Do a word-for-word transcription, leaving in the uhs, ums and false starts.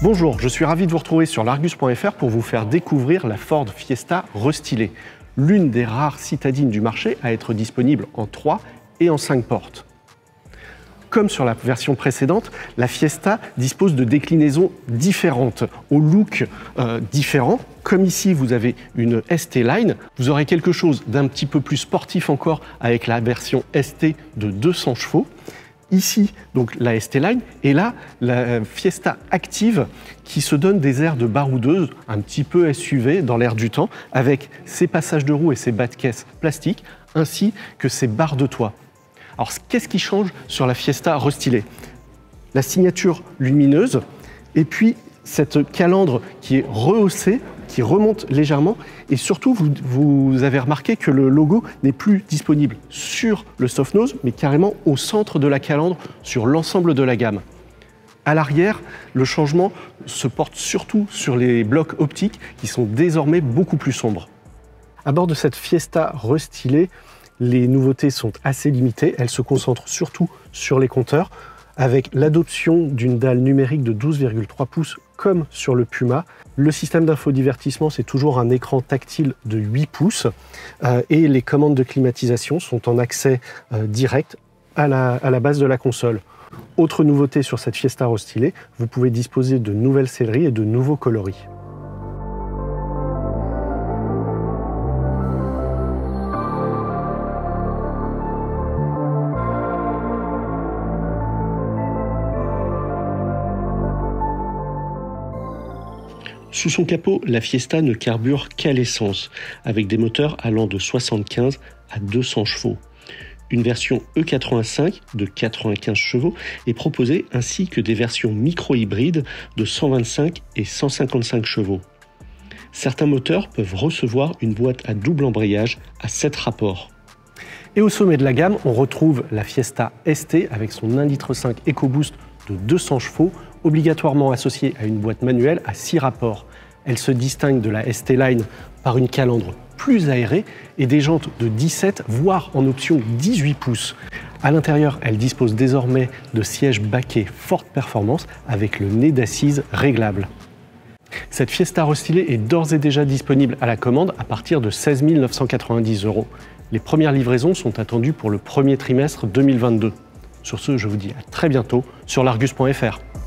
Bonjour, je suis ravi de vous retrouver sur l'Argus point F R pour vous faire découvrir la Ford Fiesta restylée, l'une des rares citadines du marché à être disponible en trois et en cinq portes. Comme sur la version précédente, la Fiesta dispose de déclinaisons différentes, au look euh, différent. Comme ici, vous avez une S T Line, vous aurez quelque chose d'un petit peu plus sportif encore avec la version S T de deux cents chevaux. Ici, donc la S T Line, et là, la Fiesta Active qui se donne des airs de baroudeuse, un petit peu S U V dans l'air du temps, avec ses passages de roues et ses bas de caisse plastiques, ainsi que ses barres de toit. Alors, qu'est-ce qui change sur la Fiesta restylée? La signature lumineuse, et puis cette calandre qui est rehaussée, qui remonte légèrement, et surtout, vous, vous avez remarqué que le logo n'est plus disponible sur le soft nose, mais carrément au centre de la calandre, sur l'ensemble de la gamme. À l'arrière, le changement se porte surtout sur les blocs optiques, qui sont désormais beaucoup plus sombres. À bord de cette Fiesta restylée, les nouveautés sont assez limitées, elles se concentrent surtout sur les compteurs, avec l'adoption d'une dalle numérique de douze virgule trois pouces comme sur le Puma. Le système d'infodivertissement, c'est toujours un écran tactile de huit pouces euh, et les commandes de climatisation sont en accès euh, direct à la, à la base de la console. Autre nouveauté sur cette Fiesta restylée, vous pouvez disposer de nouvelles selleries et de nouveaux coloris. Sous son capot, la Fiesta ne carbure qu'à l'essence, avec des moteurs allant de soixante-quinze à deux cents chevaux. Une version E quatre-vingt-cinq de quatre-vingt-quinze chevaux est proposée, ainsi que des versions micro-hybrides de cent vingt-cinq et cent cinquante-cinq chevaux. Certains moteurs peuvent recevoir une boîte à double embrayage à sept rapports. Et au sommet de la gamme, on retrouve la Fiesta S T avec son un virgule cinq litres EcoBoost de deux cents chevaux, obligatoirement associée à une boîte manuelle à six rapports. Elle se distingue de la S T Line par une calandre plus aérée et des jantes de dix-sept, voire en option dix-huit pouces. À l'intérieur, elle dispose désormais de sièges baquets forte performance avec le nez d'assise réglable. Cette Fiesta restylée est d'ores et déjà disponible à la commande à partir de seize mille neuf cent quatre-vingt-dix euros. Les premières livraisons sont attendues pour le premier trimestre deux mille vingt-deux. Sur ce, je vous dis à très bientôt sur l'Argus point F R.